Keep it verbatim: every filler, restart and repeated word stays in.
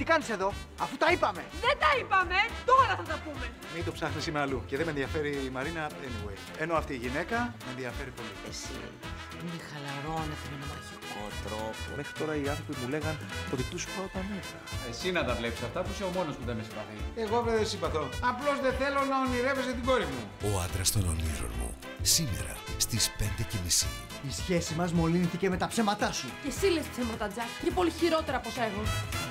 τι κάνεις εδώ, αφού τα είπαμε. Δεν τα είπαμε, τώρα θα τα πούμε. Μην το ψάχνεις σήμερα αλλού. Και δεν με ενδιαφέρει η Μαρίνα anyway. Ενώ αυτή η γυναίκα με ενδιαφέρει πολύ. Εσύ μην χαλαρώνετε με ένα μαγικό τρόπο. Μέχρι τώρα οι άνθρωποι μου λέγαν ότι τους πάω τα νεύρα. Εσύ να τα βλέπεις αυτά που είσαι ο μόνος που δεν με συμπαθεί. Εγώ δεν συμπαθώ. Απλώς δεν θέλω να ονειρεύεσαι την κόρη μου. Ο άντρας των ονείρων μου. Σήμερα στις πέντε και μισή. Η σχέση μας μολύνθηκε με τα ψέματά σου. Και εσύ λες ψέματα, Τζακ, και πολύ χειρότερα από σ' εγώ.